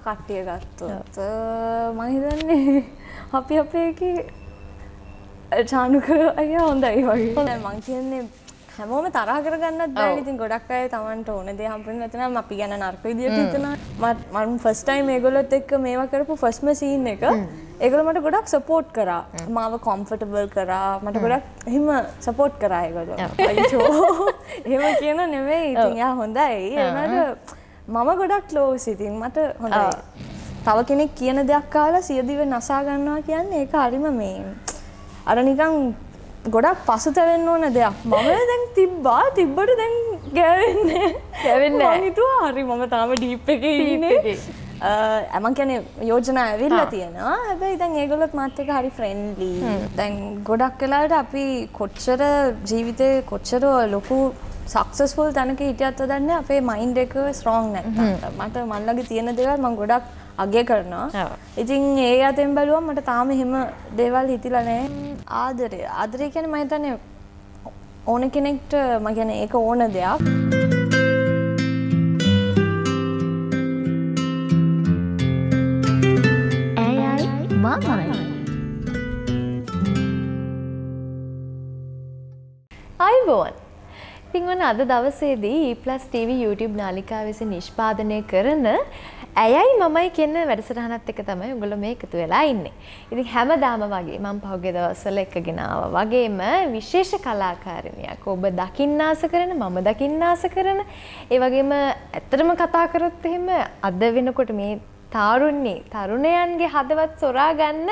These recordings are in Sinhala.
කට්ටිය ගත්තොත් මම හිතන්නේ අපි අපේ එකේ චානුක අයියා හොඳයි වගේ. මං කියන්නේ හැමෝම තරහ කරගන්නත් බෑ. ඉතින් ගොඩක් අය Tamanට ඕන දේ හම්බුනේ නැත්නම් අපි ගැන නරක විදියට හිතනවා. මම ෆස්ට් ටයිම් ඒගොල්ලොත් එක්ක මේවා කරපු ෆස්ට්ම සීන් එක ඒගොල්ලෝ මට ගොඩක් සපෝට් කරා. මාව කම්ෆර්ටබල් කරා. මට ගොඩක් එහෙම සපෝට් කරා ඒගොල්ලෝ. අයියෝ. එහෙම කියන නෙමෙයි. ඉතින් යා හොඳයි. ඒනට මම ගොඩක් ක්ලෝස්. ඉතින් මට හොඳයි. තව කෙනෙක් කියන දෙයක් අහලා සියදිව නසා ගන්නවා කියන්නේ ඒක හරිම මේ අර නිකන් ගොඩක් පසුතැවෙන්න ඕන දෙයක්. මම දැන් තිබ්බට දැන් ගෑවෙන්නේ මං හිතුවා හරි මම තාම ඩීප් එකේ ඉන්නේ. මං කියන්නේ යෝජනා ඇවිල්ලා තියෙනවා. හැබැයි දැන් ඒගොල්ලොත් මාත් එක්ක හරි ෆ්‍රෙන්ඩ්ලි. දැන් ගොඩක් වෙලාවට අපි කොච්චර ජීවිතේ කොච්චර ලොකු සක්සස්ෆුල් තැනක හිටියත් දන්නේ අපේ මයින්ඩ් එක ස්ට්‍රෝං නැත්නම්. මට මන් ළඟ තියෙන දේවල් මං ගොඩක් අගය කරනවා. ඉතින් ඒ අතෙන් බැලුවම මට තාම එහෙම දේවල් හිතිලා නැහැ. ආදරය කියන්නේ මම හිතන්නේ ඕන කෙනෙක්ට මම කියන්නේ ඒක ඕන දෙයක්. ඇයයි මමයි. අයිබෝන්. ඉතින් ඔන්න අද දවසේදී E+ TV YouTube නාලිකාව විසින් නිෂ්පාදනය කරන ඇයයි මමයි කියන වැඩසටහනත් එක්ක තමයි උගල මේ එකතු වෙලා ඉන්නේ. ඉතින් හැමදාම වගේ මම පහුගිය දවස්වල එකගෙන ආවා වගේම විශේෂ කලාකාරිනියක් ඔබ දකින්න ආස කරන මම දකින්න ආස කරන ඒ වගේම ඇත්තටම කතා කරොත් එහෙම අද වෙනකොට මේ තරුණයන්ගේ හදවත් සොරා ගන්න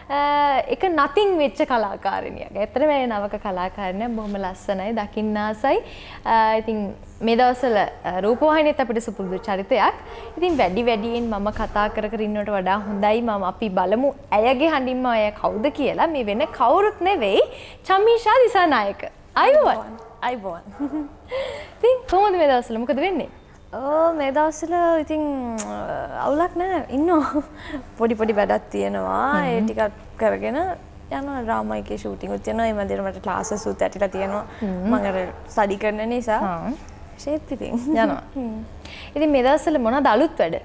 එක නතින් වෙච්ච කලාකාරිනියක්. ඇත්තටම මේ නවක කලාකාරිනියක් බොහොම ලස්සනයි දකින්න ආසයි. ඉතින් මේ දවස්වල රූපවාහිනියත් අපිට සුපුරුදු චරිතයක්. ඉතින් වැඩියෙන් මම කතා කර ඉන්නවට වඩා හොඳයි අපි බලමු ඇයගේ හඬින්ම අය කවුද කියලා. මේ වෙන කවුරුත් නෙවෙයි චමීෂා දිසානායක. අයිබෝන්. ඉතින් කොහොමද මේ දවස්වල මොකද වෙන්නේ? මේ දවස්වල ඉතින් අවුලක් නැහැ ඉන්නවා. පොඩි වැඩක් තියෙනවා. ඒ ටිකක් කරගෙන යනවා. ඩ්‍රාමා එකේ ෂූටින් උත් තියෙනවා. ඒ මැදට මට ක්ලාසස් උත් ඇටිලා තියෙනවා. මම අර ස්ටඩි කරන නිසා ෂේප් ඉතින් යනවා. ඉතින් මේ දවස්වල මොනවද අලුත් වැඩ?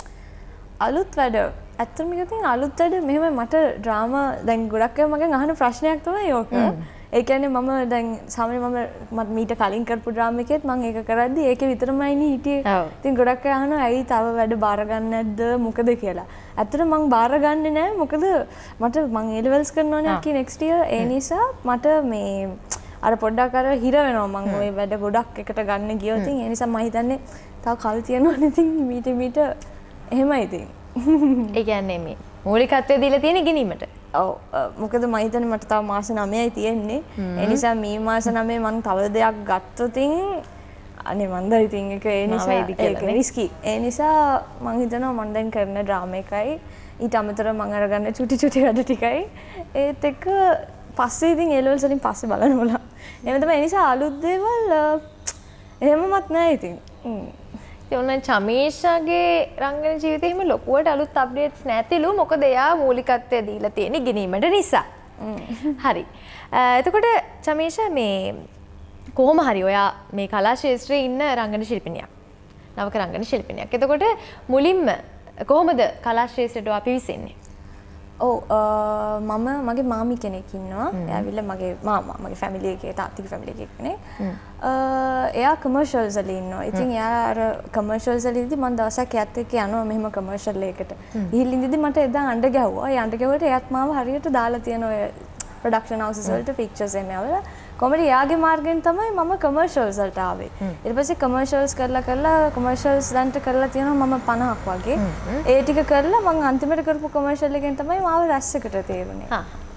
අලුත් වැඩ ඇත්තටම කිව්වොත් අලුත් වැඩ මෙහෙම මට ඩ්‍රාමා දැන් ගොඩක් අය මගෙන් අහන ප්‍රශ්නයක් තමයි ඕක. ඒ කියන්නේ මම දැන් සාමාන්‍යයෙන් මම මීට කලින් කරපු ඩ්‍රාමා එකෙත් මම ඒක කරද්දි ඒකේ විතරමයි නේ හිටියේ. ඉතින් ගොඩක් අය අහනවා ඇයි තව වැඩ බාර ගන්න නැද්ද මොකද කියලා. ඇත්තටම මම බාර ගන්නෙ නෑ මොකද මට මම A levels කරනවනේ කි next year ඒ නිසා මට මේ අර පොඩ්ඩක් අර හිර වෙනවා මම ওই වැඩ ගොඩක් එකට ගන්න ගියොත් ඒ නිසා මම හිතන්නේ තව කල් තියෙනවනේ ඉතින් මීට එහෙමයි ඉතින්. ඒ කියන්නේ මේ මූලිකත්වය දීලා තියෙන ඉගෙනීමට. ඔව් මොකද මම හිතන්නේ මට තව මාස 9යි තියෙන්නේ. ඒ නිසා මේ මාස 9 මම තව දෙයක් ගත්තොත් අනේ මන්ද ඉතින් ඒ නිසා ඒක රිස්කි. ඒ නිසා මම හිතනවා මම දැන් කරන ඩ්‍රාමා එකයි ඊට අමතරව මම අරගන්න චුටි වැඩ ටිකයි ඒත් එක්ක පස්සේ ඉතින් A levels වලින් පස්සේ බලන්න ඕන. එහෙම තමයි. ඒ නිසා අලුත් දේවල් එහෙමවත් නැහැ ඉතින්. ඔන්න චමීෂාගේ රංගන ජීවිතේ එහෙම ලොකුවට අලුත් අප්ඩේට්ස් නැතිලු. මොකද එයා මූලිකත්වය දීලා තියෙන ඉගෙනීමට නිසා. හරි. එතකොට චමීෂා මේ කොහොම හරි ඔයා මේ කලා ශාස්ත්‍රයේ ඉන්න රංගන ශිල්පිනියක්. නවක රංගන ශිල්පිනියක්. එතකොට මුලින්ම කොහොමද කලා ශාස්ත්‍රයට අපි විසෙන්නේ? ඔව් මම මගේ මාමි කෙනෙක් ඉන්නවා. එයා ඇවිල්ලා මගේ මාමා මගේ ෆැමිලි එකේ තාත්තිගේ ෆැමිලි එකේ කෙනෙක්. එයා කමර්ෂල්ස් වල ඉන්නවා. ඉතින් එයා අර කමර්ෂල්ස් වලදී මම දවසක් එයාත් එක්ක යනවා මෙහෙම කමර්ෂල් එකකට. ගිහින් ඉඳිද්දි මට එදා අඬ ගැහුවා. ඒ අඬ ගැහුවට එයාත් මාව හරියට දාලා තියෙන ඔය ප්‍රොඩක්ෂන් හවුසස් වලට පික්චර්ස් එමෙ ආවලා. කොහමද එයාගේ මාර්ගෙන් තමයි මම කමර්ෂල්ස් වලට ආවේ. ඊට පස්සේ කමර්ෂල්ස් කරලා කමර්ෂල්ස් දැන්ට කරලා තියෙනවා මම 50ක් වගේ. ඒ ටික කරලා මම අන්තිමට කරපු කමර්ෂල් එකෙන් තමයි මාව රැස් එකට තේරුනේ.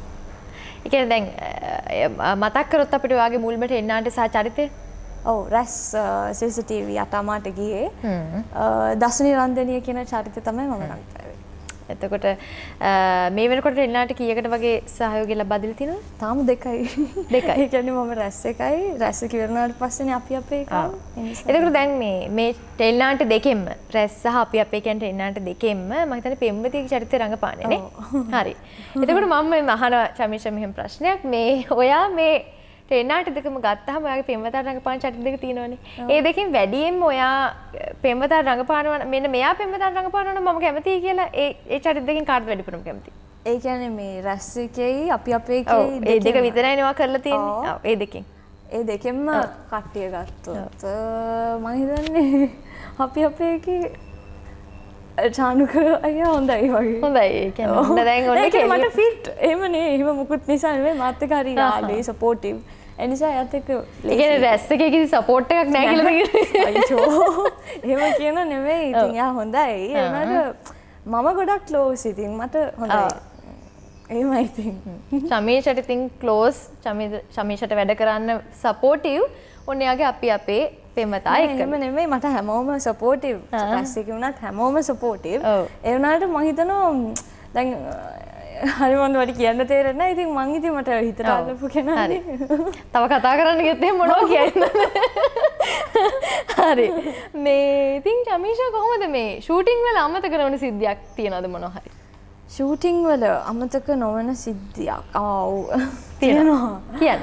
ඒ කියන්නේ දැන් මතක් කරොත් අපිට ඔයාගේ මුල්මට එන්නාට සහ චරිතය ඔව් රැස් CCTV අටමාට ගියේ. දසුනි රන්දනිය කියන චරිතය තමයි මම රඟපෑවේ. එතකොට මේ වෙනකොට එන්නාට කීයකට වගේ සහයෝගය ලබා දීලා තියෙනවද? තාම 2යි. ඒ කියන්නේ මම රැස් එකයි රැස් එක ඉවරනාට පස්සේනේ අපි අපේ එක. එතකොට දැන් මේ ටෙල්නාන්ට දෙකෙන්ම රැස් සහ අපි අපේ කියන ටෙල්නාන්ට දෙකෙන්ම මම හිතන්නේ පෙම්වතියගේ චරිතය රඟපාන්නේ නේ. හරි. එතකොට මම මේ අහන චමීෂා මෙහෙම ප්‍රශ්නයක් මේ ඔයා මේ ට්‍රේනාට දෙකම ගත්තාම ඔයාගේ පෙම්වතාට රඟපාන චරිත දෙක තියෙනවනේ. ඒ දෙකෙන් වැඩියෙන්ම ඔයා පෙම්වතාට රඟපානවා මෙන්න මෙයා පෙම්වතාට රඟපානවා නම් මම කැමතියි කියලා ඒ චරිත දෙකෙන් කාටද වැඩිපුරම කැමති? ඒ කියන්නේ මේ රැස් එකේයි අපි අපේ එකේයි ඒ දෙක විතරයි නවා කරලා තියෙන්නේ. ඔව් ඒ දෙකෙන්. ඒ දෙකෙන්ම කට්ටිය ගත්තොත් මම හිතන්නේ අපි අපේ එකේ චානුක අයියා හොඳයි වගේ. හොඳයි. ඒ කියන්නේ හොඳ දැන් ඔන්න කෙලිය මට ෆිට්. එහෙමනේ. එහෙම මුකුත් නිසා නෙමෙයි මාත් එක්ක හරි යාළුයි සපෝටිව්. ඒ නිසා එයාත් එක්ක ඒ කියන්නේ රැස් එකේ කිසි සපෝට් එකක් නැහැ කියලා තියෙන්නේ. අයියෝ. එහෙම කියන නෙමෙයි. ඉතින් එයා හොඳයි. ඒ වුණාට මම ගොඩක් ක්ලෝස් ඉතින් මට හොඳයි. එහෙමයි ඉතින්. ශමීෂට ඉතින් ක්ලෝස් ශමීෂට වැඩ කරන්න සපෝටිව්. ඔන්න එයාගේ අපි අපේ පෙම්වතා එක්ක. එහෙම නෙමෙයි මට හැමෝම සපෝටිව්. රැස් එකේ වුණත් හැමෝම සපෝටිව්. ඒ වුණාට මම හිතනවා දැන් හරි මොන්ද වැඩි කියන්න තේරෙන්නේ නැහැ. ඉතින් මං ඉතින් මට හිතට අල්ලපු කෙනානේ. තව කතා කරන්න ගියත් එහෙම මොනවා කියන්නද? හරි. මේ ඉතින් ශමීෂා කොහොමද මේ ෂූටින් වල අමතක කරන සිද්ධියක් තියනවද මොනවා හරි? ෂූටිං වල අමතක නොවන සිද්ධියක් තියෙනවා. කියන්න.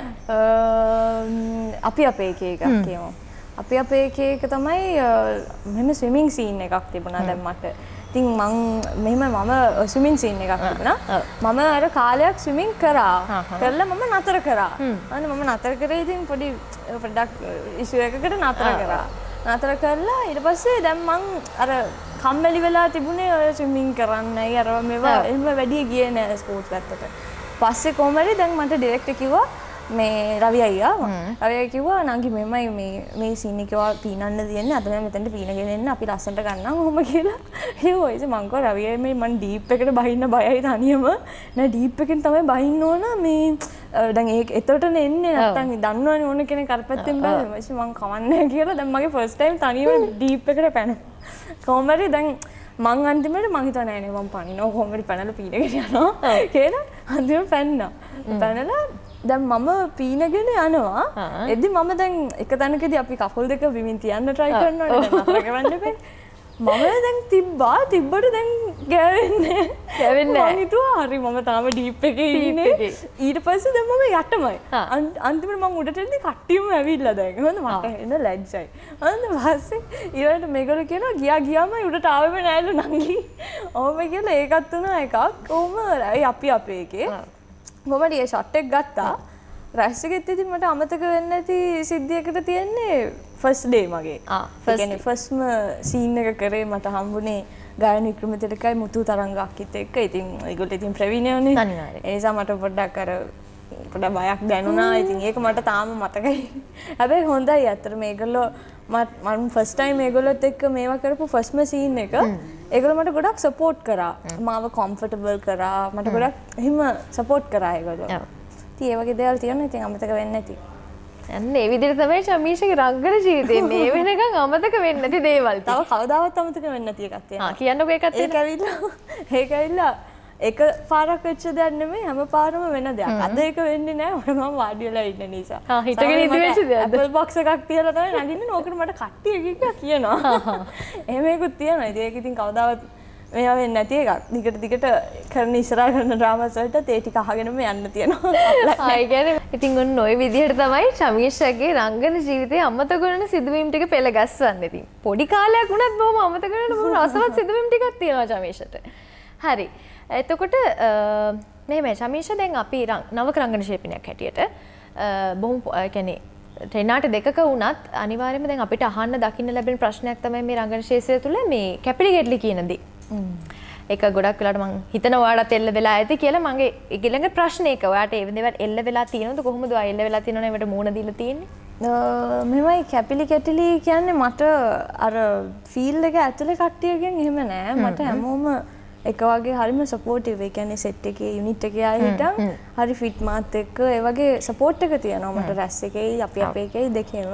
අපි අපේ එකේ එකක් කියමු. අපි අපේ එකේ එක තමයි මෙහෙම ස්විමිං සීන් එකක් තිබුණා දැන් මට. ඉතින් මම ස්විමිං සීන් එකක් තිබුණා. මම අර කාලයක් ස්විමිං කරා. කරලා මම නතර කරා. අනේ මම නතර කරේ ඉතින් පොඩ්ඩක් ඉෂුව එකකට නතර කරා. නතර කරලා ඊට පස්සේ දැන් මං අර කම්මැලි වෙලා තිබුණේ ඔය ස්විමින් කරන්නයි අර මේවා එහෙම වැඩි ගියේ නෑ ස්පෝර්ට්ස් පැත්තට. පස්සේ කොහමද දැන් මට ඩිරෙක්ටර් කිව්වා මේ රවි අයියා කිව්වා නංගි මෙමයි මේ සීන් එකේ පීනන්න තියෙන්නේ අද මම මෙතනට පීනගෙන එන්න අපි ලස්සනට ගන්නම් ඔහොම කියලා. ඒකෝ ඉතින් මං කෝ රවි අයියා මේ මං ඩීප් එකට බහින්න බයයි තනියම. නෑ ඩීප් එකෙන් තමයි බහින්න ඕන මේ දැන් ඒක එතකොටනේ එන්නේ නැත්තම් දන්නවනේ ඕන කෙනෙක් අර පැත්තෙන් බෑ. මං කවන්නේ කියලා දැන් මගේ ෆස්ට් ටයිම් තනියම ඩීප් එකට පැන. කොහමද දැන් මං අන්තිමට මං හිතුවා නෑ මං පනිනවා කොහොමද පැනලා පීනගෙන යනවා කියලා අන්තිමට පැන්නා. පැනලා දැන් මම පීනගෙන යනවා. එද්දි මම දැන් එක තැනකදී අපි කකුල් දෙක බිමින් තියන්න try කරනවා නේ දැන් නතර කරන්න එපා. මම දැන් තිබ්බට දැන් ගෑවෙන්නේ මං හිතුවා හරි මම තාම ඩීප් එකේ ඉන්නේ. ඊට පස්සේ දැන් මම යටමයි. අන්තිමට මං උඩට එන්නේ කට්ටියම ඇවිල්ලා දැන්. හොඳ මට එන්න ලැජ්ජයි. අන්න පස්සේ ඊළඟට මේගොල්ලෝ කියනවා ගියාම උඩට ආවෙම නෑලු නංගි. ඔහොම කියලා ඒකත් උනා එකක්. කොහොම අපි අපේ එකේ කොහමද මේ ෂොට් එක ගත්තා. රැස් එකෙත් ඉතින් මට අමතක වෙන්නේ නැති සිද්ධියකට තියෙන්නේ ෆස්ට් ඩේ මගේ. ඒ කියන්නේ ෆස්ට්ම සීන් එක කරේ මට හම්බුනේ ගායන වික්‍රමතිලකයි මුතු තරංගක්කිත් එක්ක. ඉතින් ඒගොල්ලෝ ඉතින් ප්‍රවීණයෝනේ. ඒ නිසා මට පොඩ්ඩක් බයක් දැනුණා. ඉතින් ඒක මට තාම මතකයි. හැබැයි හොඳයි අතර මේගොල්ලෝ මම ෆස්ට් ටයිම් ඒගොල්ලොත් එක්ක මේවා කරපු ෆස්ට්ම සීන් එක. ඒගොල්ලෝ මට ගොඩක් සපෝට් කරා. මාව කම්ෆර්ටබල් කරා. මට ගොඩක් එහෙම සපෝට් කරා ඒගොල්ලෝ. ඉතින් ඒ වගේ දේවල් තියෙනවා. ඉතින් අමතක වෙන්නේ නැති. අන්න ඒ විදිහට තමයි ශමීෂගේ රංගන ජීවිතේ මේ වෙනකන් අමතක වෙන්නේ නැති දේවල්. තව කවදාවත් අමතක වෙන්නේ නැති එකක් තියෙනවා. කියන්නකෝ ඒකත් ඒක ඇවිල්ලා එක පාරක් වෙච්ච දෙයක් නෙමෙයි හැම පාරම වෙන දෙයක්. අද ඒක වෙන්නේ නැහැ. මම වාඩි වෙලා ඉන්න නිසා. හිටගෙන ඉඳි වෙච්ච දෙයක්. Apple box එකක් තියලා තමයි නගින්නේ. ඕකට මට කට්ටිය කියනවා. එහෙම එකකුත් තියෙනවා. ඉතින් ඒක ඉතින් කවදාවත් මේවා වෙන්නේ නැති එකක්. දිගට කරන ඉස්සරහ කරන ඩ්‍රාමාස් වලට ඒ ටික අහගෙනම යන්න තියෙනවා. ඒ කියන්නේ ඉතින් ඔන්න ඔය විදිහට තමයි ශමීෂගේ රංගන ජීවිතයේ අමතක වෙන සිදුවීම් ටික පෙළ ගැස්වන්නේ. ඉතින් පොඩි කාලයක් වුණත් බොහොම අමතක වෙන බොහොම රසවත් සිදුවීම් ටිකක් තියෙනවා ශමීෂට. හරි. එතකොට මේ ශමීෂ දැන් අපි නවක රංගන ශිල්පිනියක් හැටියට බොහොම කියන්නේ ට්‍රේනාට දෙකක වුණත් අනිවාර්යයෙන්ම දැන් අපිට අහන්න දකින්න ලැබෙන ප්‍රශ්නයක් තමයි මේ රංගන ශාස්ත්‍රය තුළ මේ කැපිලි ගැටලි කියන දේ. ඒක ගොඩක් වෙලාවට මම හිතන ඔයාලට එල්ල වෙලා ඇති කියලා මගේ ඊළඟ ප්‍රශ්නේ එක. ඔයාලට ඒ දේවල් එල්ල වෙලා තියෙනවද කොහොමද ඔයා එල්ල වෙලා තියෙනවනේ ඒකට මූණ දීලා තියෙන්නේ? මෙමයි කැපිලි ගැටලි කියන්නේ මට අර ෆීල්ඩ් එක ඇතුලේ කට්ටියගෙන් එහෙම නෑ. මට හැමෝම එක වගේ හරිම සපෝටිව්. ඒ කියන්නේ සෙට් එකේ යුනිට් එකේ අය හිටන් හරි ෆිට් මාත් එක්ක ඒ වගේ සපෝට් එක තියෙනවා මට රැස් එකේ අපි අපේ එකේ දෙකේම.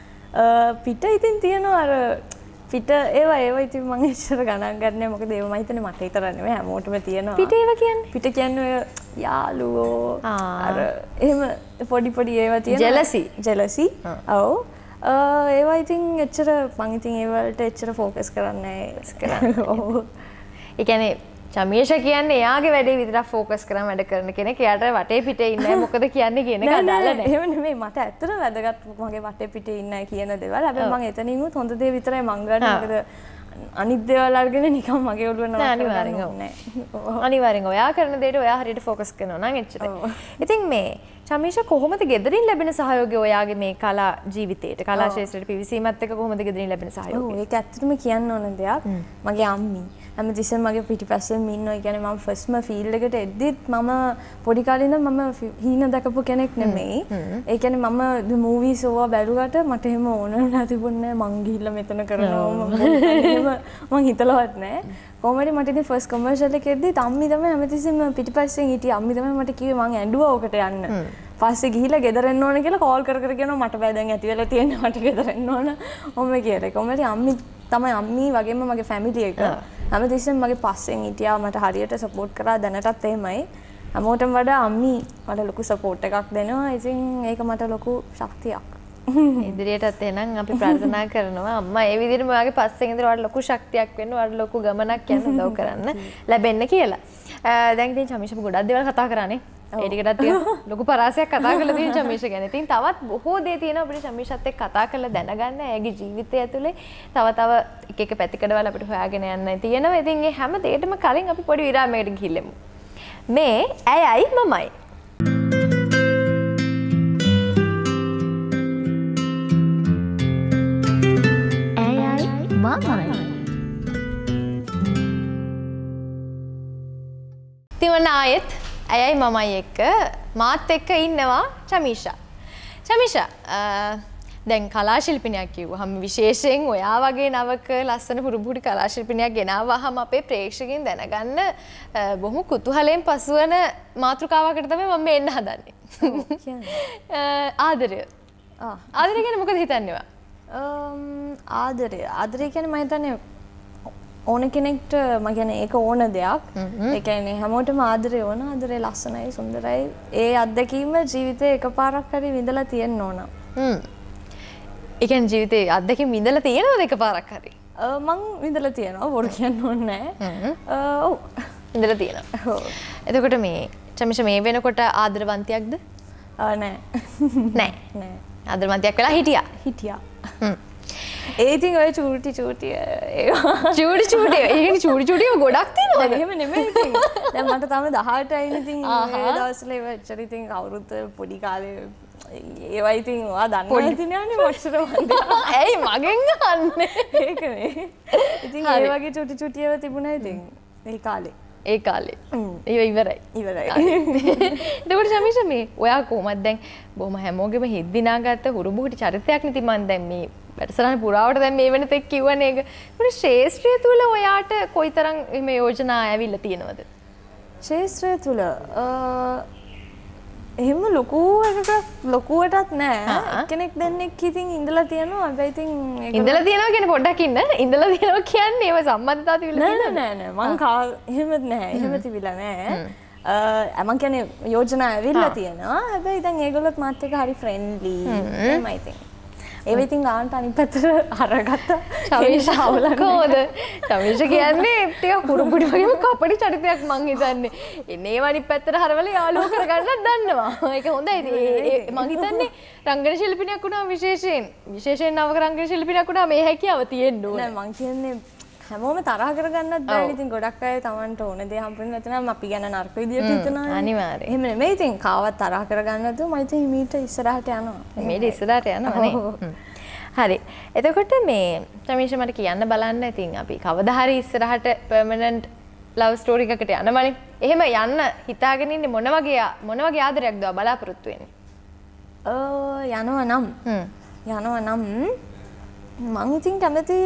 පිට ඉතින් තියෙනවා අර පිට ඒවා ඉතින් මම ඉස්සර ගණන් ගන්නෑ. මොකද ඒව මම හිතන්නේ මට විතර නෙමෙයි හැමෝටම තියෙනවා. පිට ඒවා කියන්නේ? පිට කියන්නේ යාළුවෝ අර එහෙම පොඩි ඒවා තියෙනවා. ජෙලසි. ඔව්. ඒවා ඉතින් එච්චර මම ඉතින් ඒ වලට එච්චර ફોකස් කරන්නේ නැහැ. ඔව්. ඒ කියන්නේ චමීෂා කියන්නේ එයාගේ වැඩේ විතරක් ફોකස් කරන් වැඩ කරන කෙනෙක්. එයාට වටේ පිටේ ඉන්නේ මොකද කියන්නේ කියන එක අදාළ නැහැ. එහෙම නෙමෙයි මට ඇත්තටම වැදගත් මගේ වටේ පිටේ ඉන්නයි කියන දේවල්. හැබැයි මම එතනින්ුත් හොඳ දේ විතරයි මං ගන්න. මොකද අනිත් දේවල් අරගෙන නිකන් මගේ ඔළුව නෑ. අනිවාර්යෙන් ඔයා කරන දේට ඔයා හරියට ફોකස් කරනවා නම් එච්චරයි. ඉතින් මේ චමීෂා කොහොමද ගෙදරින් ලැබෙන සහයෝගය ඔයාගේ මේ කලා ජීවිතේට කලා ශාස්ත්‍රයට පිවිසීමත් එක්ක කොහොමද ගෙදරින් ලැබෙන සහයෝගය? ඔව් ඒක ඇත්තටම කියන්න ඕන දෙයක්. මගේ අම්මි හැමතිස්සෙම මගේ පිටිපස්සෙන් ඉන්නවා. ඒ කියන්නේ මම ෆස්ට්ම ෆීල්ඩ් එකට එද්දිත් මම පොඩි කාලේ ඉඳන් මම හීන දැකපු කෙනෙක් නෙමෙයි. ඒ කියන්නේ මම මූවිස් ඕවා බැලුවට මට එහෙම ඕන නැතිබුන්නේ මං ගිහිල්ලා මෙතන කරනවා එහෙම මං හිතලවත් නැහැ. කොහමද මට ඉතින් ෆස්ට් කමර්ෂල් එකේදී අම්මි තමයි හැමතිස්සෙම පිටිපස්සෙන් හිටියේ. අම්මි තමයි මට කිව්වේ මං ඇඬුවා ඔකට යන්න. පස්සේ ගිහිල්ලා ගෙදර එන්න ඕන කියලා කෝල් කර කර කියනවා මට බෑ දැන් ඇති වෙලා තියෙන්නේ මට ගෙදර එන්න ඕන. ඔම්ම කියලා. කොහමද අම්මි තමයි අම්මි වගේම මගේ ෆැමිලි එක. හැමතිස්සෙම මගේ පස්සෙන් හිටියා මට හරියට සපෝට් කරා දැනටත් එහෙමයි. හැමෝටම වඩා අම්මි මට ලොකු සපෝට් එකක් දෙනවා. ඉතින් ඒක මට ලොකු ශක්තියක්. ඉදිරියටත් එහෙනම් අපි ප්‍රාර්ථනා කරනවා අම්මා ඒ විදිහටම ඔයාගේ පස්සෙන් ඉඳලා ඔයාලට ලොකු ශක්තියක් වෙන්න ඔයාලට ලොකු ගමනක් යන්න උදව් කරන්න ලැබෙන්න කියලා. දැන් ඉතින් චමීෂා ගොඩක් දේවල් කතා කරානේ. ඒ ටිකටත් ලොකු පරාසයක් කතා කරලා තියෙන චමීෂා ගැන. ඉතින් තවත් බොහෝ දේ තියෙනවා අපිට චමීෂාත් එක්ක කතා කරලා දැනගන්න. ඇගේ ජීවිතය ඇතුලේ තව එක එක පැතිකඩවල අපිට හොයාගෙන යන්න තියෙනවා. ඉතින් මේ හැම දෙයකටම කලින් අපි පොඩි විරාමයකට ගිහිල්ලමු. මේ ඇයයි මමයි. තිවන ආයෙත් ඇයයි මමයි එක්ක මාත් එක්ක ඉන්නවා චමීෂා. චමීෂා දැන් කලා ශිල්පිනියක් කිව්වහම විශේෂයෙන් ඔයා වගේ නවක ලස්සන පුරුපුඩි කලා ශිල්පිනියක් ගෙනාවහම අපේ ප්‍රේක්ෂකයන් දැනගන්න බොහොම කුතුහලයෙන් පසුවන මාතෘකාවකට තමයි මම එන්න හදන්නේ. ආදරය. ආදරය ගැන මොකද හිතන්නේ? ආදරය කියන්නේ මම හිතන්නේ ඕන කෙනෙක්ට මම කියන්නේ ඒක ඕන දෙයක්. ඒ කියන්නේ හැමෝටම ආදරය ඕන. ආදරය ලස්සනයි, සුන්දරයි. ඒ අත්දැකීම ජීවිතේ එකපාරක් හරි විඳලා තියෙන්න ඕන. ඒ කියන්නේ ජීවිතේ අත්දැකීම් විඳලා තියෙනවද එකපාරක් හරි? මං විඳලා තියෙනවා. බොරු කියන්න ඕනේ නැහැ. ඔව්. විඳලා තියෙනවා. එතකොට මේ චමීෂා මේ වෙනකොට ආදරවන්තියක්ද? නෑ. නෑ. ආදරවන්තියක් වෙලා හිටියා. ඒ ඉතින් ඔය චූටි ඒවා ඒ චූටි ගොඩක් තියෙනවා. එහෙම නෙමෙයි ඉතින්. දැන් මට තාම 18යි ඉතින් මේ දවස්වල ඒව ඇත්තට ඉතින් කවුරුත් පොඩි කාලේ ඒවා ඉතින් ඔයා දන්නවා ඉතින් යන්නේ මොච්චර වන්දි. ඇයි මගෙන් අහන්නේ? ඒකනේ. ඉතින් ඒ වගේ චූටි ඒවා තිබුණා ඉතින් ඒ කාලේ. ඒව ඉවරයි. එතකොට චමීෂා මේ ඔයා කොහොමද දැන් බොහොම හැමෝගෙම හිත් දිනාගත්ත හුරුබුහුටි චරිතයක් නේ ඉතින් මම දැන් මේ වැඩසටහන පුරාවට දැන් මේ වෙනතෙක් කිව්වනේ ඒක. ඒකට ශාස්ත්‍රය තුල ඔයාට කොයිතරම් මේ යෝජනා ඇවිල්ලා තියෙනවද? ශාස්ත්‍රය තුල එහෙම ලොකුවටත් නෑ. කෙනෙක් දෙන්නෙක් ඉතින් ඉඳලා තියෙනවා. හැබැයි ඉතින් ඉඳලා තියෙනවා කියන්නේ පොඩ්ඩක් ඉන්න. ඉඳලා තියෙනවා කියන්නේ ඒව සම්බන්ධතාව තිබිලා තියෙනවද? නෑ. මං එහෙම නෑ. එහෙම තිබිලා නෑ. මං කියන්නේ යෝජනා ඇවිල්ලා තියෙනවා. හැබැයි දැන් ඒගොල්ලොත් මාත් එක්ක හරි ෆ්‍රෙන්ඩ්ලි. එහෙමයි ඉතින්. ඒව ඉතින් ගානට අනිත් පැත්තට අරගත්ත චමීෂා අවලකෝද චමීෂා කියන්නේ ටික කුරුපුඩි වගේම කපටි චරිතයක් මං හිතන්නේ එන්නේ ඒව අනිත් පැත්තට හරවලා යාළුවෝ කරගන්නත් දන්නවා ඒක හොඳයි ඉතින් මං හිතන්නේ රංගන ශිල්පිනියක් වුණා විශේෂයෙන් නවක රංගන ශිල්පිනියක් වුණා මේ හැකියාව තියෙන්න ඕනේ නෑ මං කියන්නේ හැමෝම තරහ කරගන්නත් බෑ ඉතින් ගොඩක් අය Tamanට ඕන දේ හම්බෙන්න නැත්නම් අපි ගැන නරක විදියට හිතනවා අනිවාර්යයෙන් එහෙම නෙමෙයි ඉතින් කාවත් තරහ කරගන්න නැතුව මම ඉතින් මීට ඉස්සරහට යනවා නේ හරි එතකොට මේ චමීෂා මට කියන්න බලන්න ඉතින් අපි කවදා හරි ඉස්සරහට පර්මනන්ට් ලව් ස්ටෝරි එකකට යනවනේ එහෙම යන්න හිතාගෙන ඉන්නේ මොන වගේ ආදරයක්ද බලාපොරොත්තු වෙන්නේ යනවා නම් මං ඉතින් කැමති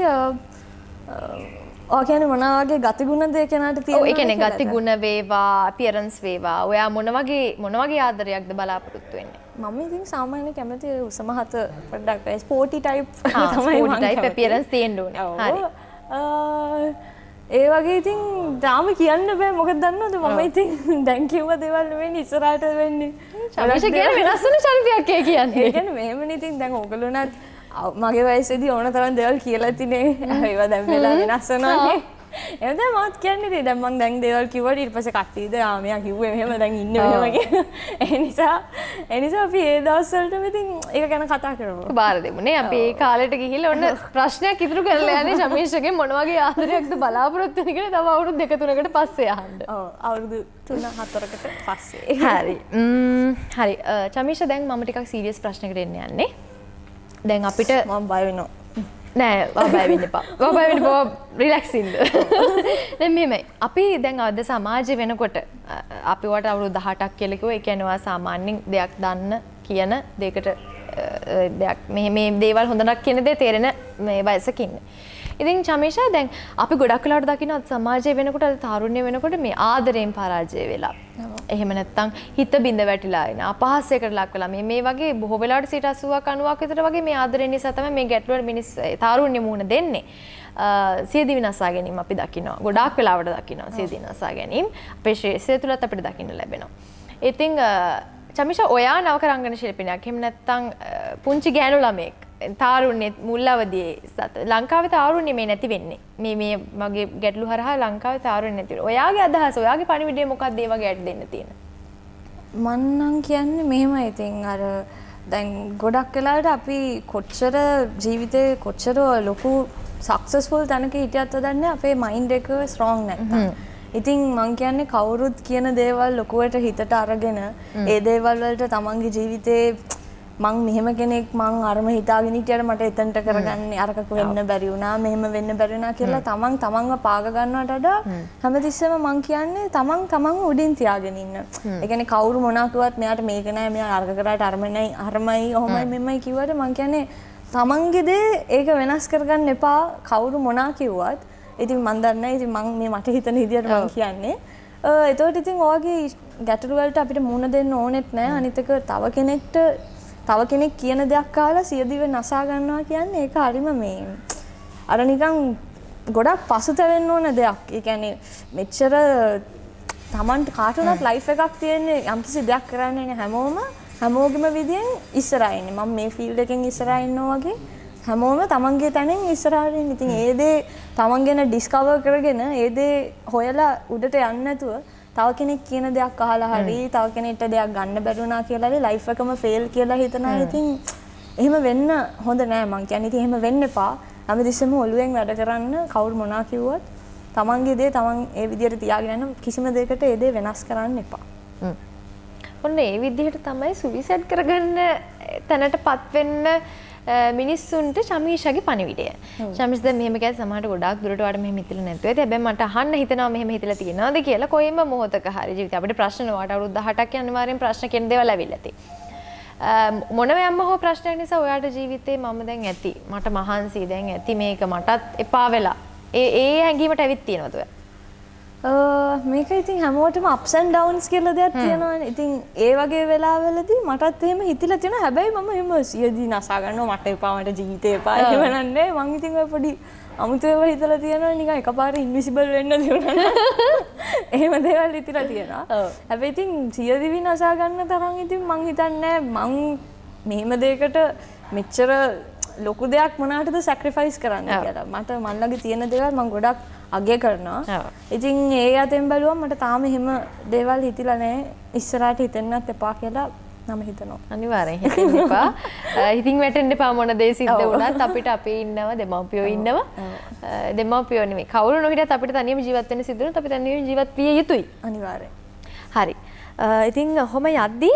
ඔය කියන්නේ මොන වගේ ගතිගුණ දෙය කෙනාට තියෙනවා? ඔව් ඒ කියන්නේ ගතිගුණ වේවා, අපියරන්ස් වේවා. ඔයා මොන වගේ ආදරයක්ද බලාපොරොත්තු වෙන්නේ? මම ඉතින් සාමාන්‍යයෙන් කැමති උසමහත පොඩ්ඩක් ස්පෝටි ටයිප් තමයි මම ටයිප් අපියරන්ස් තියෙන්න ඕනේ. හරි. ඒ වගේ ඉතින් තාම කියන්න බෑ මොකද දන්නවද මම ඉතින් දැන් කිව්ව දේවල් නෙවෙයි ඉස්සරහට වෙන්නේ. චමීෂා කියන්නේ වෙනස් වෙන චරිතයක් ඒ කියන්නේ. ඒ කියන්නේ මෙහෙමනේ ඉතින් දැන් ඕගොල්ලෝනත් මගේ වයසේදී ඕන තරම් දේවල් කියලා තිනේ ඒවා දැන් වෙලා වෙනස් වෙනවානේ එහෙනම් මාත් කියන්නේ ඉතින් දැන් මම දැන් දේවල් කිව්වට ඊට පස්සේ කට්ටියද මෙයා කිව්වේ මෙහෙම දැන් ඉන්නේ මෙහෙම කියලා. ඒ නිසා අපි ඒ දවස්වලටම ඉතින් ඒක ගැන කතා කරමු. බාර දෙමුනේ. අපි ඒ කාලෙට ගිහිල්ලා ඔන්න ප්‍රශ්නයක් ඉදිරි කරලා යන්නේ ශමීෂ්ගේ මොන වගේ ආදරයක්ද බලාපොරොත්තු වෙන්නේ කියලා තව අවුරුදු 2-3කට පස්සේ අහන්න. ඔව් අවුරුදු 3-4කට පස්සේ. හරි. හරි. ශමීෂ දැන් මම ටිකක් සීරියස් ප්‍රශ්නයකට එන්න යන්නේ. දැන් අපිට මම බය වෙනවා. නෑ බය වෙන්න එපා. බය වෙන්න එපා. රිලැක්ස් ඉන්න. දැන් මෙහෙමයි. අපි දැන් අද සමාජය වෙනකොට අපි වට අවුරුදු 18ක් කියලා කිව්වා. ඒ කියන්නේ වා සාමාන්‍යයෙන් දෙයක් දන්න කියන දෙයකට දෙයක් මේ දේවල් හොඳක් කියන දේ තේරෙන මේ වයසක ඉන්නේ. ඉතින් චමීෂා දැන් අපි ගොඩක් වෙලාවට දකිනවා සමාජය වෙනකොට අද තාරුණ්‍ය වෙනකොට මේ ආදරයෙන් පරාජය වෙලා. එහෙම නැත්නම් හිත බිඳ වැටිලා එන අපහාසයකට ලක් වෙලා මේ වගේ බොහෝ වෙලාවට 80ක් 90ක් විතර වගේ මේ ආදරය නිසා තමයි මේ ගැටලුවට මිනිස් තාරුණ්‍ය මුහුණ දෙන්නේ. සියදිවි විනාශා ගැනීම අපි දකිනවා. ගොඩාක් වෙලාවට දකිනවා සියදිවි විනාශා ගැනීම. අපේ ශේෂය තුලත් අපිට දකින්න ලැබෙනවා. ඉතින් චමීෂා ඔයා නවක රංගන ශිල්පිනියක්. එහෙම නැත්නම් පුංචි ගෑනු ළමෙක්. තාරුණ්‍ය මුල් අවදියේ ලංකාවේ තාරුණ්‍ය මේ නැති වෙන්නේ. මේ මගේ ගැටලු හරහා ලංකාවේ තාරුණ්‍ය නැති වෙනවා. ඔයාගේ අදහස, ඔයාගේ පණිවිඩය මොකක්ද ඒ වගේ ඇඩ් දෙන්න තියෙන? මම නම් කියන්නේ මෙහෙමයි. ඉතින් අර දැන් ගොඩක් වෙලාවට අපි කොච්චර ජීවිතේ කොච්චර ලොකු සක්සස්ෆුල් තැනක හිටියත් දන්නේ අපේ මයින්ඩ් එක ස්ට්‍රෝං නැත්තම්. ඉතින් මං කියන්නේ කවුරුත් කියන දේවල් ලොකුවට හිතට අරගෙන ඒ දේවල් වලට තමන්ගේ ජීවිතේ මං මෙහෙම කෙනෙක් මං අරම හිතාගෙන හිටියට මට එතනට කරගන්න අරකක වෙන්න බැරි වුණා මෙහෙම වෙන්න බැරි වුණා කියලා තමන්ව පාග ගන්නවට වඩා හැමතිස්සෙම මං කියන්නේ තමන්ව උඩින් තියාගෙන ඉන්න. ඒ කියන්නේ කවුරු මොනවා කිව්වත් මෙයාට මේක නෑ මෙයා අරක කරාට අරමයි ඔහොමයි මෙමයි කිව්වට මං කියන්නේ තමන්ගේ දේ ඒක වෙනස් කරගන්න එපා කවුරු මොනවා කිව්වත්. ඉතින් මන් දන්නේ ඉතින් මං මේ මට හිතන විදියට මං කියන්නේ. එතකොට ඉතින් ඔයගේ ගැටලු වලට අපිට මුහුණ දෙන්න ඕනෙත් නෑ. අනිත් එක තව කෙනෙක් කියන දෙයක් අහලා සියදිව නසා ගන්නවා කියන්නේ ඒක හරිම මේ අර නිකන් ගොඩක් පසුතැවෙන්න ඕන දෙයක්. ඒ කියන්නේ මෙච්චර Tamanට කාටුණක් ලයිෆ් එකක් තියෙන්නේ යම්කිසි දෙයක් කරන්න ඉන්නේ හැමෝගෙම විදියෙන් ඉස්සරහා ඉන්නේ. මම මේ ෆීල්ඩ් එකෙන් ඉස්සරහා ඉන්නවා වගේ හැමෝම තමන්ගේ තැනින් ඉස්සරහට ඉන්නේ. ඉතින් ඒ දේ තමන් ගැන ඩිස්කවර් කරගෙන ඒ දේ හොයලා උඩට යන්න නැතුව තව කෙනෙක් කියන දෙයක් අහලා හරි තව කෙනෙක්ට දෙයක් ගන්න බැරි වුණා කියලා හරි ලයිෆ් එකම ෆේල් කියලා හිතන අය ඉතින් එහෙම වෙන්න හොඳ නෑ මං කියන්නේ. ඉතින් එහෙම වෙන්න එපා. හැමතිස්සෙම ඔළුවෙන් වැඩ කරන්න කවුරු මොනවා කිව්වත් තමන්ගේ දේ තමන් ඒ විදිහට තියාගෙන යන්න කිසිම දෙයකට ඒ දේ වෙනස් කරන්න එපා. ඔන්න ඒ විදිහට තමයි සුවිසයිඩ් කරගන්න තැනටපත් වෙන්න මිනිස්සුන්ට ශමීෂාගේ පණිවිඩය. ශමීෂ් දැන් මෙහෙම කියද්දි සමහරට ගොඩාක් දුරට වඩා මෙහෙම හිතලා නැතුව ඇති. හැබැයි මට අහන්න හිතෙනවා මෙහෙම හිතලා තියෙනවද කියලා කොයිම මොහොතක හරි ජීවිතේ අපිට ප්‍රශ්න වාට අවුරුදු 18ක් අනිවාර්යෙන් ප්‍රශ්න කියන දේවල් ඇවිල්ලා තියෙනවා. මොනවැම්ම හෝ ප්‍රශ්නයක් නිසා ඔයාට ජීවිතේ මම දැන් ඇති. මට මහන්සි දැන් ඇති මේක මටත් එපා වෙලා. ඒ හැඟීමට ඇවිත් තියෙනවද ඔයා? මේක ඉතින් හැමෝටම ups and downs කියලා දෙයක් තියෙනවානේ. ඉතින් ඒ වගේ වෙලාවලදී මටත් එහෙම හිතිලා තියෙනවා. හැබැයි මම එහෙම සියදී නසා ගන්නවා මට එපා මට ජීවිතේ එපා එහෙම නන්නේ. මං ඉතින් ඔය පොඩි අමුතුව හිතලා තියෙනවා නිකන් එකපාරට ඉන්විසිබල් වෙන්න දෙනවා. එහෙම දේවල් හිතලා තියෙනවා. හැබැයි ඉතින් සියදී නසා ගන්න තරම් ඉතින් මං හිතන්නේ මං මෙහෙම දෙයකට මෙච්චර ලොකු දෙයක් මොනකටද සැක්‍රිෆයිස් කරන්න කියලා. මට මන් ළඟ තියෙන දේවල් මං ගොඩක් අගය කරනවා. ඉතින් ඒ අතෙන් බැලුවම මට තාම එහෙම දේවල් හිතිලා නැහැ. ඉස්සරහට හිතෙන්නත් එපා කියලා මම හිතනවා. අනිවාර්යෙන් හිතෙන්න එපා. ඉතින් වැටෙන්න එපා මොන දේ සිද්ධ වුණත් අපිට අපි ඉන්නවා දෙමව්පියෝ ඉන්නවා. දෙමව්පියෝ නෙමෙයි. කවුරු නොහිටියත් අපිට තනියම ජීවත් වෙන්න සිද්ධ වුණොත් අපි තනියම ජීවත් විය යුතුයි. අනිවාර්යෙන්. හරි. ඉතින් ඔහොම යද්දී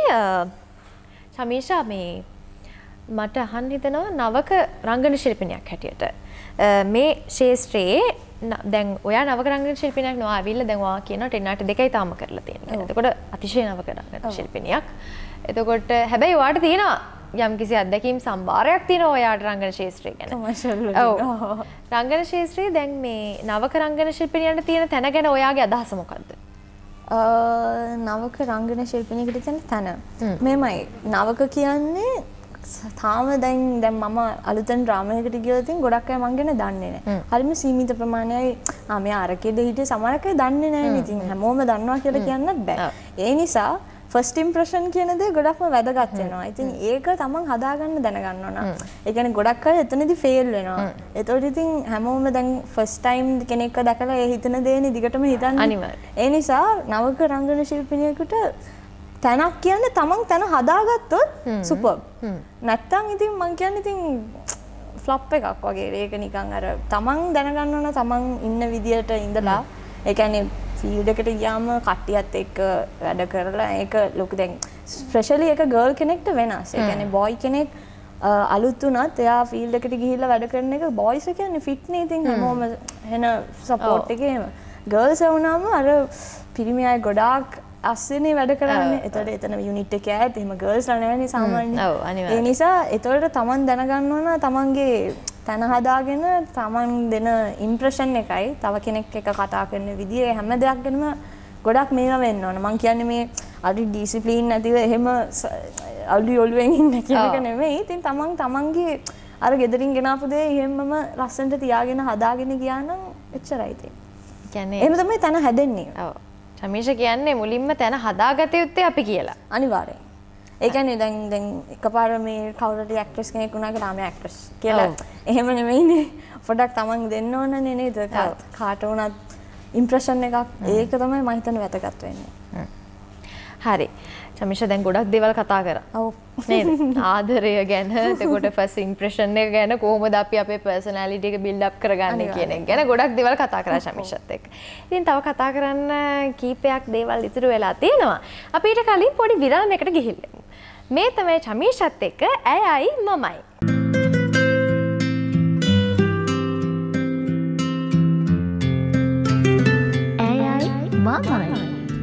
ශමීෂා මේ මට අහන්න හිතෙනවා නවක රංගන ශිල්පිනියක් හැටියට මේ ශාස්ත්‍රයේ දැන් ඔයා නවක රංගන ශිල්පිනියක් නෝ ආවිල්ලා දැන් ඔයා කියනවා 10:02යි තාම කරලා තියෙනවා. එතකොට අතිශය නවක රංගන ශිල්පිනියක්. එතකොට හැබැයි ඔයාට තියෙනවා යම්කිසි අත්දැකීම් සම්භාරයක් තියෙනවා ඔයාට රංගන ශාස්ත්‍රය ගැන. ඔව්. රංගන ශාස්ත්‍රයේ දැන් මේ නවක රංගන ශිල්පිනියන්ට තියෙන තැන ගැන ඔයාගේ අදහස මොකද්ද? නවක රංගන ශිල්පිනියකට තියෙන තැන. මේමයි නවක කියන්නේ තාම දැන් මම අලුතෙන් ඩ්‍රාමාවකට ගියොත් ගොඩක් අය මං ගැන දන්නේ නැහැ. හරිම සීමිත ප්‍රමාණයයි මෙයා අරකේද හිටියේ සමහරක් අය දන්නේ නැහැ. ඉතින් හැමෝම දන්නවා කියලා කියන්නත් බෑ. ඒ නිසා ෆස්ට් ඉම්ප්‍රෙෂන් කියන දේ ගොඩක්ම වැදගත් වෙනවා. ඉතින් ඒක තමන් හදාගන්න දැනගන්න ඕන. ඒ කියන්නේ ගොඩක් අය එතනදී ෆේල් වෙනවා. ඒතකොට ඉතින් හැමෝම දැන් ෆස්ට් ටයිම් කෙනෙක්ව දැකලා ඒ හිතන දේනේ දිගටම හිතන්නේ. අනිවාර්යයෙන්. ඒ නිසා නවක රංගන ශිල්පිනියෙකුට තැනක් කියන්නේ තමන් තැන හදාගත්තොත් සුපර්. නැත්තම් ඉතින් මං කියන්නේ ඉතින් ෆ්ලොප් එකක් වගේ. ඒක නිකන් අර තමන් දැනගන්න ඕන තමන් ඉන්න විදියට ඉඳලා ඒ කියන්නේ ෆීල්ඩ් එකට ගියාම කට්ටියත් එක්ක වැඩ කරලා ඒක ලොකු දැන් ස්පෙෂලි එක ගර්ල් කෙනෙක්ට වෙනස්. ඒ කියන්නේ බොයි කෙනෙක් අලුත් වුණත් එයා ෆීල්ඩ් එකට ගිහිල්ලා වැඩ කරන එක බොයිස් කියන්නේ ෆිට් නේ. ඉතින් හැමෝම එන සපෝට් එකේම ගර්ල්ස් වුණාම අර පිරිමි අය ගොඩාක් අස්සනේ වැඩ කරන්නේ. එතකොට එතන යුනිට් එකේ ඇත් එහෙම ගර්ල්ස්ලා නැවනේ සාමාන්‍යයෙන්. ඔව් අනිවාර්යයෙන්. ඒ නිසා එතකොට තමන් දැනගන්න ඕන තමන්ගේ තන හදාගෙන තමන් දෙන ඉම්ප්‍රෙෂන් එකයි තව කෙනෙක් එක්ක කතා කරන විදිය හැම දෙයක් ගැනම ගොඩක් මේවා වෙන්න ඕන. මං කියන්නේ මේ අඩි ඩිසිප්ලින් නැතිව එහෙම අඩි ඔළුවෙන් ඉන්න කියන එක නෙමෙයි. ඉතින් තමන් තමන්ගේ අර ගෙදරින් ගෙනාපු දේ එහෙමම ලස්සනට තියාගෙන හදාගෙන ගියා නම් එච්චරයි ඉතින්. කියන්නේ එහෙම තමයි තන හැදෙන්නේ. ඔව්. ශමීෂ කියන්නේ මුලින්ම තැන හදාගත යුත්තේ අපි කියලා. අනිවාර්යෙන්. ඒ කියන්නේ දැන් එකපාර මේ කවුරුහරි ඇක්ට්‍රස් කෙනෙක් වුණා කියලා ආම ඇක්ට්‍රස් කියලා. එහෙම නෙමෙයිනේ. පොඩක් තමන් දෙන්න ඕනනේ නේද? කාට වුණත් ඉම්ප්‍රෙෂන් එකක්. ඒක තමයි මම හිතන්නේ වැදගත් වෙන්නේ. හරි. ශමීෂ දැන් ගොඩක් දේවල් කතා කරා. ඔව්. නේද? ආදරය ගැන, එතකොට ෆස්ට් ඉම්ප්‍රෙෂන් එක ගැන කොහොමද අපි අපේ පර්සනැලිටි එක බිල්ඩ් අප් කරගන්නේ කියන එක ගැන ගොඩක් දේවල් කතා කරා ශමීෂත් එක්ක. ඉතින් තව කතා කරන්න කීපයක් දේවල් ඉතුරු වෙලා තියෙනවා. අපි ඊට කලින් පොඩි විරාමයකට ගිහිල්ලා. මේ තමයි ශමීෂත් එක්ක ඇයයි මමයි. ඇයයි මමයි.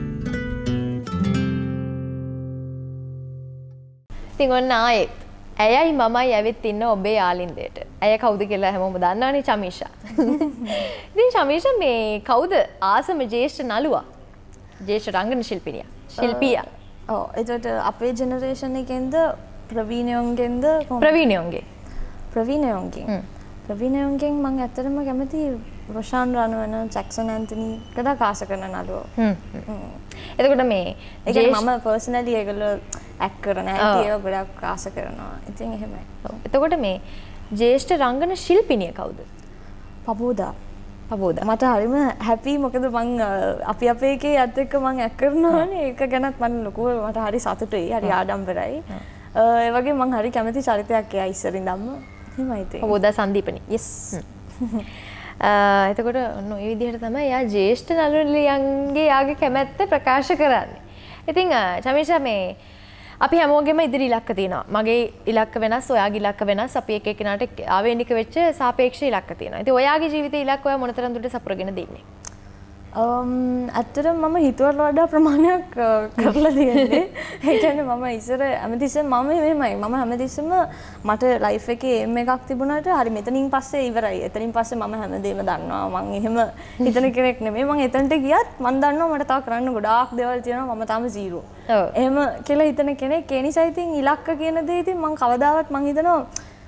ඉතින් ඔන්න ආයෙත් ඇයයි මමයි ඇවිත් ඉන්න ඔබේ යාලින්දේට. ඇය කවුද කියලා හැමෝම දන්නවනේ ශමීෂා. ඉතින් ශමීෂා මේ කවුද ආසම ජ්‍යෙෂ්ඨ නළුවා? ජ්‍යෙෂ්ඨ රංගන ශිල්පිනියා. ශිල්පියා. ඔව් එතකොට අපේ ජෙනරේෂන් එකෙන්ද ප්‍රවීණයන්ගෙන්ද ප්‍රවීණයන්ගේ. ප්‍රවීණයන්ගෙන් මම ඇත්තටම කැමති රොෂාන් රණවන, ජැක්සන් ඇන්තනි ගොඩක් ආස කරන නළුවෝ. එතකොට මේ ඒ කියන්නේ මම පර්සනලි ඒගොල්ලෝ ඇක්ට් කරන හැටි ඒවා ගොඩක් ආස කරනවා. ඉතින් එහෙමයි. එතකොට මේ ජ්‍යෙෂ්ඨ රංගන ශිල්පිනිය කවුද? පබෝදා. පබෝදා. මට හරිම හැපි මොකද මං අපි අපේ එකේ යත් එක්ක මං ඇක්ට් කරනවානේ. ඒක ගැනත් මම ලොකු මට හරි සතුටුයි. හරි ආඩම්බරයි. ඒ වගේ මං හරි කැමති චරිතයක් එයා ඉස්සරින්දම්ම. එහෙමයි ඉතින්. පබෝදා සංදීපනි. yes. එතකොට ඔන්න ඔය විදිහට තමයි එයා ජ්‍යෙෂ්ඨ නළුලියන්ගේ යාගේ කැමැත්ත ප්‍රකාශ කරන්නේ. ඉතින් ශමීෂා මේ අපි හැමෝගෙම ඉදිරි ඉලක්ක තියෙනවා. මගේ ඉලක්ක වෙනස්, ඔයාගේ ඉලක්ක වෙනස්. අපි එක එක්කෙනාට ආවේනික වෙච්ච සාපේක්ෂ ඉලක්ක තියෙනවා. ඉතින් ඔයාගේ ජීවිතේ ඉලක්ක ඔයා මොනතරම් දුරට සපුරගෙන දෙන්නේ? ඇත්තටම මම හිතුවට වඩා ප්‍රමාණයක් කරලා තියෙන්නේ. ඒ කියන්නේ මම ඉස්සර හැමතිස්සෙම මම මෙහෙමයි. මම හැමතිස්සෙම මට ලයිෆ් එකේ එම් එකක් තිබුණාට හරි මෙතනින් පස්සේ ඉවරයි. එතනින් පස්සේ මම හැමදේම දන්නවා. මම එහෙම හිතන කෙනෙක් නෙමෙයි. මම එතනට ගියත් මම දන්නවා මට තව කරන්න ගොඩාක් දේවල් තියෙනවා. මම තාම 0. එහෙම කියලා හිතන කෙනෙක්. ඒ නිසා ඉතින් ඉලක්ක කියන දේ ඉතින් මම කවදාවත් මම හිතනවා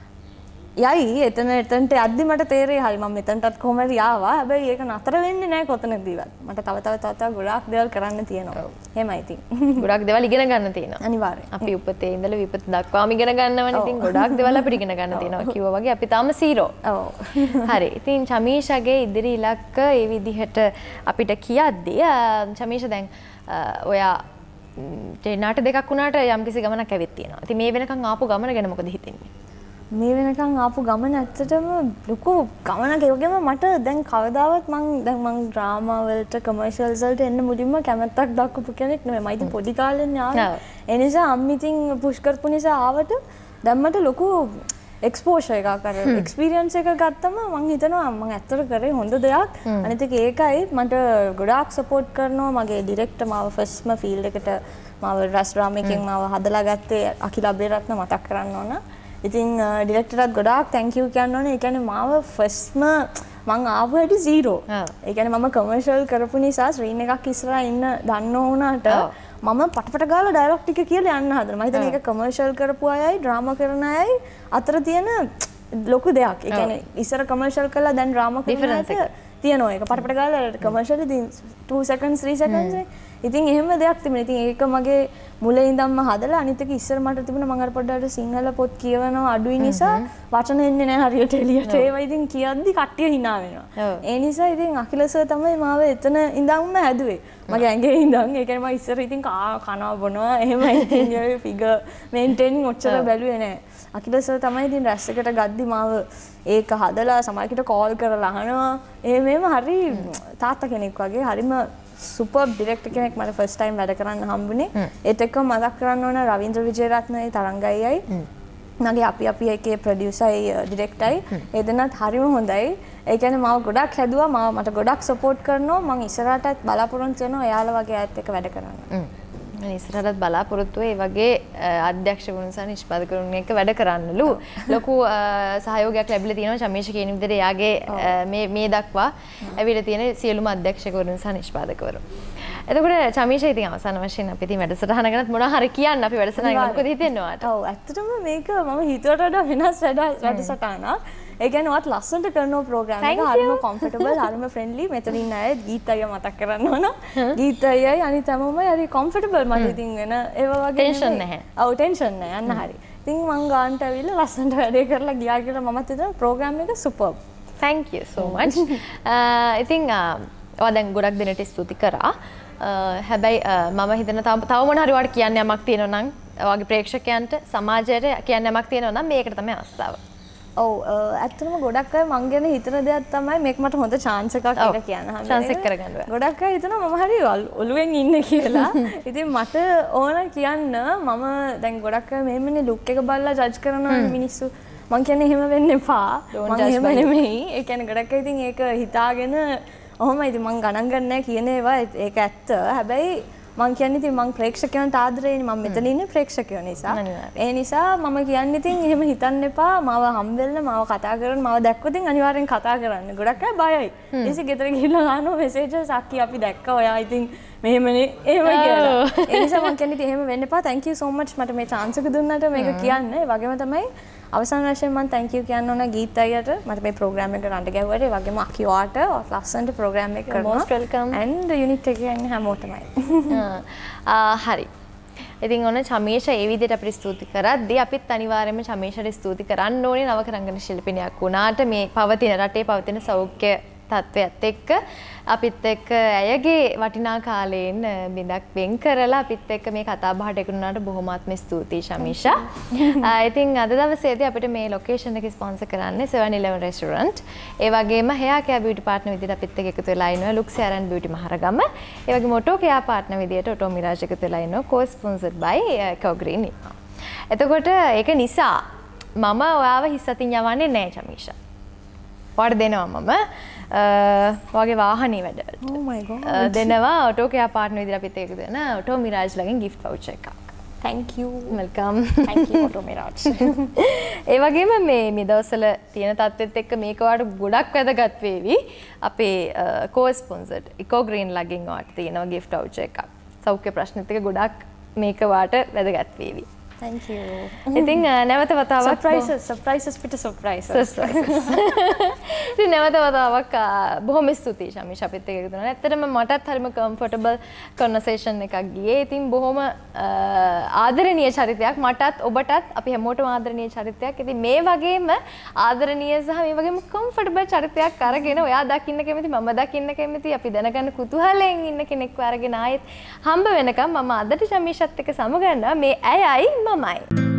යයි එතනට යද්දි මට තේරෙයි හරි මම මෙතනටත් කොහොම හරි ආවා. හැබැයි ඒක නතර වෙන්නේ නැහැ කොතනදීවත්. මට තව ගොඩාක් දේවල් කරන්න තියෙනවා. එහෙමයි ඉතින්. ගොඩාක් දේවල් ඉගෙන ගන්න තියෙනවා. අනිවාර්යයෙන්. අපි උපතේ ඉඳලා විපත දක්වාම ඉගෙන ගන්නවනේ. ඉතින් ගොඩාක් දේවල් අපිට ඉගෙන ගන්න තියෙනවා. කිව්වා වගේ අපි තාම 0. ඔව්. හරි. ඉතින් ශමීෂාගේ ඉදිරි ඉලක්ක ඒ විදිහට අපිට කියද්දී ශමීෂා දැන් ඔයා නාට දෙකක් වුණාට යම්කිසි ගමනක් ඇවිත් තියෙනවා. ඉතින් මේ වෙනකන් ආපු ගමන ගැන මොකද හිතෙන්නේ? මේ වෙනකන් ආපු ගමන ඇත්තටම ලොකු ගමනක්. ඒ වගේම මට දැන් කවදාවත් මං ඩ්‍රාමා වලට කමර්ෂියල්ස් වලට එන්න මුලින්ම කැමැත්තක් දක්වපු කෙනෙක් නෙමෙයි. මම ඉතින් පොඩි කාලෙන් ආවා. ඒ නිසා අම්මි ඉතින් පුෂ් කරපු නිසා ආවට දැන් මට ලොකු එක්ස්පෝෂර් එකක් අර එක්ස්පීරියන්ස් එක ගත්තම මං හිතනවා මං ඇත්තට කරේ හොඳ දෙයක්. අනිත් එක ඒකයි මට ගොඩාක් සපෝට් කරනවා මගේ ඩිරෙක්ටර් මාව ෆස්ට්ම ෆීල්ඩ් එකට මාව රැස් ඩ්‍රාමා එකෙන් මාව හදලා ගත්තේ අකිල අබේරත්න මතක් කරන්න ඕන. ඉතින් ඩිරෙක්ටර්ටත් ගොඩාක් තැන්ක් යූ කියන්න ඕනේ. ඒ කියන්නේ මාව ෆස්ට්ම මං ආපු හැටි 0. ඒ කියන්නේ මම කමර්ෂියල් කරපු නිසා ස්ක්‍රීන් එකක් ඉස්සරහා ඉන්න දන්න වුණාට මම පටපට ගාලා ඩයලොග් ටික කියලා යන්න හදනවා. මම හිතන්නේ ඒක කමර්ෂියල් කරපු අයයි ඩ්‍රාමා කරන අයයි අතර තියෙන ලොකු දෙයක්. ඒ කියන්නේ ඉස්සර කමර්ෂියල් කළා දැන් ඩ්‍රාමා කරන අයට තියෙනවා ඒක පටපට ගාලා කමර්ෂියල් ඉතින් 2 seconds 3 seconds ඉතින් එහෙම දෙයක් තිබුණා. ඉතින් ඒක මගේ මුලින් ඉඳන්ම හදලා අනිත් එක ඉස්සර මට තිබුණා මම අර පොඩ්ඩක් සිංහල පොත් කියවනවා අඩුයි නිසා වචන එන්නේ නැහැ හරියට එළියට. ඒවා ඉතින් කියද්දි කට්ටිය hina වෙනවා. ඒ නිසා ඉතින් අකිල සර් තමයි මාව එතන ඉඳන්ම හැදුවේ. මගේ ඇඟේ ඉඳන් ඒ කියන්නේ මම ඉස්සර ඉතින් කනවා බොනවා එහෙමයි ඉතින් ඒ ෆිගර් මේන්ටේනින් ඔච්චර බැලුවේ නැහැ. අකිල සර් තමයි ඉතින් රැස් එකට ගද්දි මාව ඒක හදලා සමහරකට කෝල් කරලා අහනවා. එහෙම හරි තාත්තා කෙනෙක් වගේ හරිම සුපර් ඩිරෙක්ටර් කෙනෙක් මට ෆස්ට් ටයිම් වැඩ කරන්න හම්බුනේ. ඒත් එක්කම මතක් කරන්න ඕන රවීන්ද්‍ර විජේරත්නයි තරංගයියි. මගේ අපි එකේ ප්‍රොඩියුසර්යි ඩිරෙක්ටර්යි. ඒ දෙන්නත් හරිම හොඳයි. ඒ කියන්නේ මාව ගොඩක් හැදුවා. මට ගොඩක් සපෝට් කරනවා. මම ඉස්සරහටත් බලාපොරොත්තු වෙනවා එයාලා වගේ අයත් එක්ක වැඩ කරන්න. ඉස්සරහටත් බලාපොරොත්තු ඒ වගේ අධ්‍යක්ෂකවරුන් සහ නිෂ්පාදකවරුන් එක්ක වැඩ කරන්නලු ලොකු සහයෝගයක් ලැබිලා තියෙනවා චමීෂ කියන විදිහට එයාගේ මේ දක්වා ඇවිල්ලා තියෙන සියලුම අධ්‍යක්ෂකවරුන් සහ නිෂ්පාදකවරු. එතකොට චමීෂ ඉතින් අවසාන වශයෙන් අපි ඉතින් වැඩසටහන ගැනත් මොනවා හරි කියන්න අපි වැඩසටහන ගැන මොකද හිතෙන්නේ ඔයාට? ඔව් ඇත්තටම මේක මම හිතුවට වඩා වෙනස් වැඩසටහනක්. ඒ කියන්නේ ඔයත් ලස්සනට කරන ප්‍රෝග්‍රෑම් එක හරිම කම්ෆර්ටබල් හරිම ෆ්‍රෙන්ඩ්ලි. මෙතන ඉන්න අය ගීත අයියා මතක් කරන්න ඕන. ගීත අයියයි අනිත් හැමෝම හරි කම්ෆර්ටබල් මට ඉතින් වෙන ඒව වගේ ටෙන්ෂන් නැහැ. ඔව් ටෙන්ෂන් නැහැ අන්න හරි. ඉතින් මං ගානට ඇවිල්ලා ලස්සනට වැඩේ කරලා ගියා කියලා මමත් හිතනවා ප්‍රෝග්‍රෑම් එක superb. Thank you so much. ඉතින් ඔයා දැන් ගොඩක් දෙනට ස්තුති කරා. හැබැයි මම හිතන තව මොන හරි වාට කියන්න යමක් තියෙනවා නම් ඔයාගේ ප්‍රේක්ෂකයන්ට සමාජයට කියන්න යමක් තියෙනවා නම් මේකට තමයි අවස්ථාව. ඔව් ඇත්තටම ගොඩක් අය මං ගැන හිතන දෙයක් තමයි මේක මට හොඳ chance එකක් කියලා කියන්න හැම chance එක කරගන්න බෑ. ගොඩක් අය හිතනවා මම හරි ඔළුවෙන් ඉන්නේ කියලා. ඉතින් මට ඕන කියන්න මම දැන් ගොඩක් අය මෙහෙමනේ ලුක් එක බලලා ජජ් කරනවා මිනිස්සු. මං කියන්නේ එහෙම වෙන්න එපා. මං එහෙම නෙමෙයි. ඒ කියන්නේ ගොඩක් අය ඉතින් ඒක හිතාගෙන ඔහොමයි ඉතින් මං ගණන් ගන්නෑ කියන ඒවා ඒක ඇත්ත. හැබැයි මං කියන්නේ ඉතින් මං ප්‍රේක්ෂකයන්ට ආදරේනේ මම මෙතන ඉන්නේ ප්‍රේක්ෂකයෝ නිසා. ඒ නිසා මම කියන්නේ ඉතින් එහෙම හිතන්න එපා. මාව හම්බෙන්න මාව කතා කරන්න මාව දැක්කොත් ඉතින් අනිවාර්යෙන් කතා කරන්න. ගොඩක් අය බයයි. ඊටසේ ගෙදර ගිහිල්ලා ගන්නවා මෙසේජ් සක්කි අපි දැක්කා ඔයා ඉතින් මෙහෙමනේ එහෙම කියලා. ඒ නිසා මං කියන්නේ ඉතින් එහෙම වෙන්න එපා. thank you so much මට මේ chance එක දුන්නාට මේක කියන්න. ඒ වගේම තමයි අවසාන වශයෙන් මම thank you කියන්න ඕන ගීත අයියට මට මේ ප්‍රෝග්‍රෑම් එකට රණ්ඩ ගැහුවට. ඒ වගේම අකිවාට ලස්සනට ප්‍රෝග්‍රෑම් එක කරනවා. most welcome. and unit එකේ ඉන්න හැමෝටමයි. හරි. ඉතින් ඔන්න චමීෂ ඒ විදිහට අපිට ස්තුති කරද්දී අපිත් අනිවාර්යයෙන්ම චමීෂට ස්තුති කරන්න ඕනේ නවක රංගන ශිල්පිනියක් වුණාට මේ පවතින රටේ පවතින සෞඛ්‍ය තත්ත්වයත් එක්ක අපිත් එක්ක ඇයගේ වටිනා කාලයෙන් බිඳක් වෙන් කරලා අපිත් එක්ක මේ කතා බහට එකතුනාට බොහොමත්ම ස්තුතියි ශමීෂා. ඉතින් අද දවසේදී අපිට මේ ලොකේෂන් එක ස්පොන්සර් කරන්නේ 7-Eleven restaurant. ඒ වගේම hair care beauty partner විදිහට අපිත් එක්ක එකතු වෙලා ඉන්නවා Lux Hair and Beauty Maharagama. ඒ වගේම auto care partner විදිහට auto mirage එකතු වෙලා ඉන්නවා co-sponsored by Cogreen. එතකොට ඒක නිසා මම ඔයාව හිස් අතින් යවන්නේ නැහැ ශමීෂා. පාඩ දෙනවා මම වගේ වාහනේ වැඩවලට. oh my god. දෙනවා auto care partner විදිහට අපිත් එකතු වෙන auto mirage ළඟින් gift voucher එකක්. thank you. welcome. thank you auto mirage. ඒ වගේම මේ දවස්වල තියෙන තත්ත්වෙත් එක්ක මේක ඔයාලට ගොඩක් වැදගත් වේවි. අපේ co-sponsored Cogreen ළඟින් ඔයාලට තියෙනවා gift voucher එකක්. සෞඛ්‍ය ප්‍රශ්නෙත් එක්ක ගොඩක් මේක ඔයාලට වැදගත් වේවි. thank you. ඉතින් නැවත වතාවක් surprises පිට surprises. ඉතින් නැවත වතාවක් බොහොම ස්තුතියි ශමීෂ අපිත් එක්ක එකතු වෙනවා. ඇත්තටම මටත් හරිම comfortable conversation එකක් ගියේ. ඉතින් බොහොම ආදරණීය චරිතයක් මටත් ඔබටත් අපි හැමෝටම ආදරණීය චරිතයක්. ඉතින් මේ වගේම ආදරණීය සහ මේ වගේම comfortable චරිතයක් අරගෙන ඔයා දකින්න කැමති මම දකින්න කැමති අපි දැනගන්න කුතුහලයෙන් ඉන්න කෙනෙක්ව අරගෙන ආයෙත් හම්බ වෙනකම් මම අදට ශමීෂත් එක්ක සමගන්නවා මේ ඇයයි මමයි.